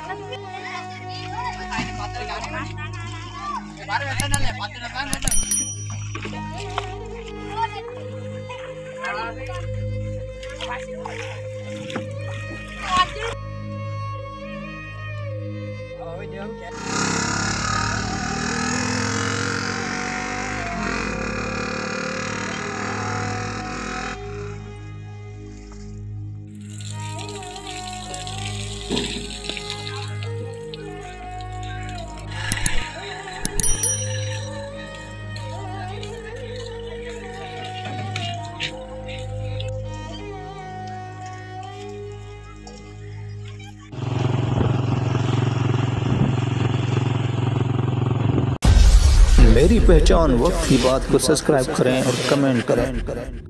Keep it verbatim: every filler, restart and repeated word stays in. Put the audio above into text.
मेरी पहचान वक्त की बात को सब्सक्राइब करें और कमेंट करें।